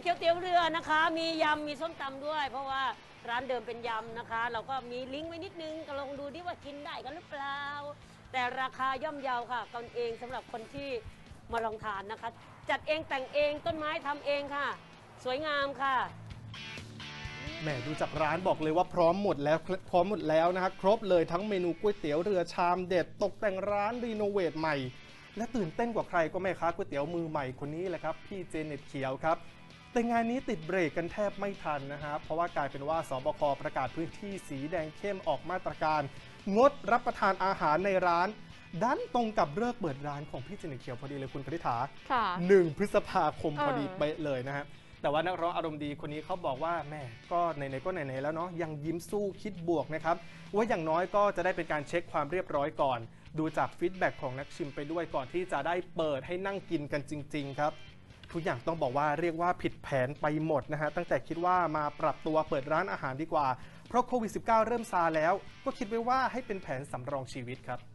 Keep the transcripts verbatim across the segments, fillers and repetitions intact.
เขียวเตี๋ยวเรือนะคะมียำมีส้มตำด้วยเพราะว่าร้านเดิมเป็นยำนะคะเราก็มีลิงก์ไว้นิดนึงก็ลองดูดิว่ากินได้กันหรือเปล่าแต่ราคาย่อมเยาค่ะกันเองสำหรับคนที่มาลองทานนะคะจัดเองแต่งเองต้นไม้ทำเองค่ะสวยงามค่ะแหมดูจากร้านบอกเลยว่าพร้อมหมดแล้วพร้อมหมดแล้วนะฮะครบเลยทั้งเมนูก๋วยเตี๋ยวเรือชามเด็ดตกแต่งร้านรีโนเวทใหม่และตื่นเต้นกว่าใครก็แม่ค้าก๋วยเตี๋ยวมือใหม่คนนี้แหละครับพี่เจเน็ตเขียวครับแต่งานนี้ติดเบรกกันแทบไม่ทันนะฮะเพราะว่ากลายเป็นว่าสบคประกาศพื้นที่สีแดงเข้มออกมาตรการงดรับประทานอาหารในร้านดันตรงกับเลิกเปิดร้านของพี่เจเน็ตเขียวพอดีเลยคุณคณิษฐาหนึ่งพฤษภาคมพอดีเป๊ะเลยนะฮะแต่ว่านักร้องอารมณ์ดีคนนี้เขาบอกว่าแม่ก็ไหนๆก็ไหนๆแล้วเนาะยังยิ้มสู้คิดบวกนะครับว่าอย่างน้อยก็จะได้เป็นการเช็คความเรียบร้อยก่อนดูจากฟีดแบ็กของนักชิมไปด้วยก่อนที่จะได้เปิดให้นั่งกินกันจริงๆครับทุกอย่างต้องบอกว่าเรียกว่าผิดแผนไปหมดนะฮะตั้งแต่คิดว่ามาปรับตัวเปิดร้านอาหารดีกว่าเพราะโควิด สิบเก้า เริ่มซาแล้วก็คิดไว้ว่าให้เป็นแผนสำรองชีวิตครับ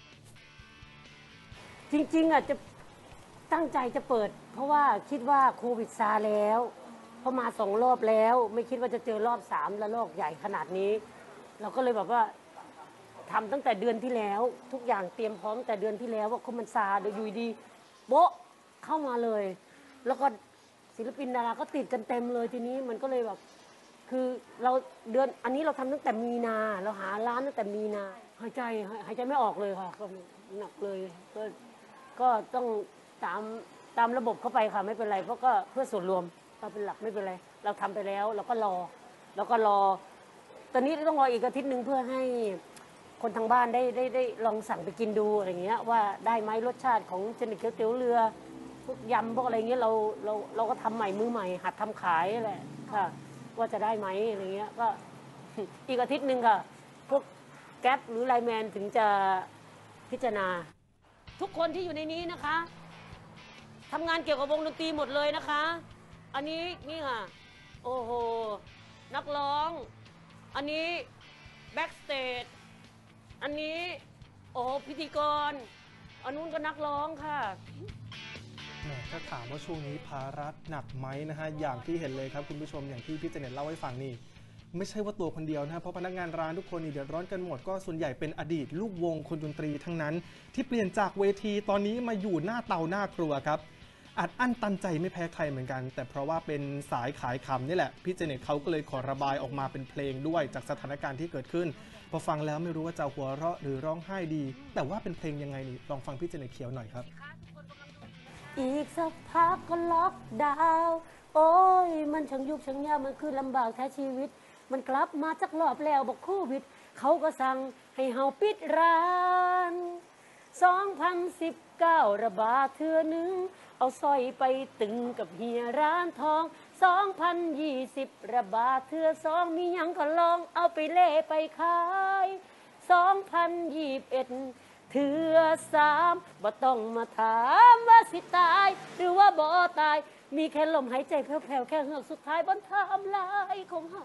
จริงๆอ่ะจะตั้งใจจะเปิดเพราะว่าคิดว่าโควิดซาแล้วเพราะมาสองรอบแล้วไม่คิดว่าจะเจอรอบสามและรอบใหญ่ขนาดนี้เราก็เลยแบบว่าทำตั้งแต่เดือนที่แล้วทุกอย่างเตรียมพร้อมแต่เดือนที่แล้วว่าเขามันซาเดี๋ยวอยู่ดีโบ๊ะเข้ามาเลยแล้วก็ศิลปินดาราก็ติดกันเต็มเลยทีนี้มันก็เลยแบบคือเราเดือนอันนี้เราทำตั้งแต่มีนาเราหาร้านตั้งแต่มีนาหายใจหายใจไม่ออกเลยค่ะก็หนักเลยก็ก็ต้องตามตามระบบเข้าไปค่ะไม่เป็นไรเพราะก็เพื่อส่วนรวมเราเป็นหลักไม่เป็นไรเราทำไปแล้วเราก็รอแล้วก็รอตอนนี้ต้องรออีกอาทิตย์หนึ่งเพื่อให้คนทางบ้านได้ได้ได้ลองสั่งไปกินดูอะไรเงี้ยว่าได้ไหมรสชาติของเจเน็ตเขียวเตี๋ยวเรือพวกยำพวกอะไรเงี้ยเราเราเราก็ทำใหม่มือใหม่หัดทำขายแหละค่ะว่าจะได้ไหมอะไรเงี้ยก็อีกอาทิตย์หนึ่งค่ะพวกแก๊ปหรือไลน์แมนถึงจะพิจารณาทุกคนที่อยู่ในนี้นะคะทำงานเกี่ยวกับวงดนตรีหมดเลยนะคะอันนี้นี่ค่ะโอ้โหนักร้องอันนี้แบ็กสเตจอันนี้โอ้พิธีกรอันนู้นก็นักร้องค่ะแหมถ้าถามว่าช่วงนี้ภาระหนักไหมนะฮะอย่างที่เห็นเลยครับคุณผู้ชมอย่างที่พี่เจเน็ตเล่าให้ฟังนี่ไม่ใช่ว่าตัวคนเดียวนะเพราะพนักงานร้านทุกคนนี่เดือดร้อนกันหมดก็ส่วนใหญ่เป็นอดีตลูกวงคนดนตรีทั้งนั้นที่เปลี่ยนจากเวทีตอนนี้มาอยู่หน้าเตาหน้าครัวครับอัดอั้นตันใจไม่แพ้ใครเหมือนกันแต่เพราะว่าเป็นสายขายคำนี่แหละพี่เจเน็ตเขาก็เลยขอระบายออกมาเป็นเพลงด้วยจากสถานการณ์ที่เกิดขึ้นพอฟังแล้วไม่รู้ว่าจะหัวเราะหรือร้องไห้ดีแต่ว่าเป็นเพลงยังไงนี่ลองฟังพี่เจเน็ตเขียวหน่อยครับอีกสักพักก็ล็อกดาวน์โอ้ยมันช่างยุบช่างยากมันคือลำบากแท้ชีวิตมันกลับมาจากรอบแล้วบอกโควิดเขาก็สั่งให้เฮาปิดร้านสองพันสิบเก้าระบาดเทื่อนึงเอาสร้อยไปตึงกับเฮียร้านทองสองพันยี่สิบระบาดเทื่อสองมีหยังก็ลองเอาไปเล่ไปขายสองพันยี่สิบเอ็ดเทื่อสามบ่ต้องมาถามว่าสิตายหรือว่าบ่ตายมีแค่ลมหายใจแผ่วๆแค่เฮือกสุดท้ายบนไทม์ไลน์ของเฮา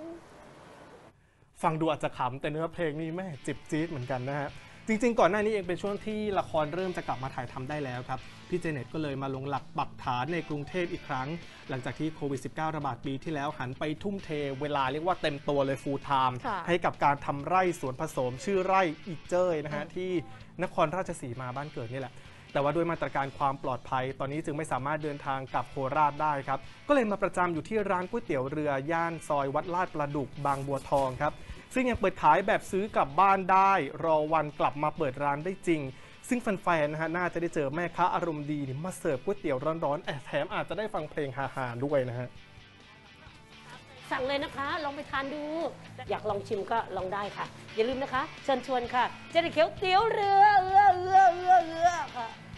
ฟังดูอาจจะขำแต่เนื้อเพลงนี่แม่จิบจี๊ดเหมือนกันนะฮะจริงๆก่อนหน้านี้เองเป็นช่วงที่ละครเริ่มจะกลับมาถ่ายทำได้แล้วครับพี่เจเน็ตก็เลยมาลงหลักปักฐานในกรุงเทพอีกครั้งหลังจากที่โควิด สิบเก้า ระบาดปีที่แล้วหันไปทุ่มเทเวลาเรียกว่าเต็มตัวเลยฟูลไทม์ให้กับการทำไร่สวนผสมชื่อไร่อีเจ้ยนะฮะที่นครราชสีมาบ้านเกิดนี่แหละแต่ว่าด้วยมาตรการความปลอดภัยตอนนี้จึงไม่สามารถเดินทางกลับโคราชได้ครับก็เลยมาประจำอยู่ที่ร้านก๋วยเตี๋ยวเรือย่านซอยวัดลาดประดุกบางบัวทองครับซึ่งยังเปิดขายแบบซื้อกลับบ้านได้รอวันกลับมาเปิดร้านได้จริงซึ่งแฟนๆนะฮะน่าจะได้เจอแม่ค้าอารมณ์ดีมาเสิร์ฟก๋วยเตี๋ยวร้อนๆแถมอาจจะได้ฟังเพลงฮาๆด้วยนะฮะสั่งเลยนะคะลองไปทานดูอยากลองชิมก็ลองได้ค่ะอย่าลืมนะคะเชิญชวนค่ะเจเน็ตเขียวเตี๋ยวเรือเอือเอือเอือเอือค่ะ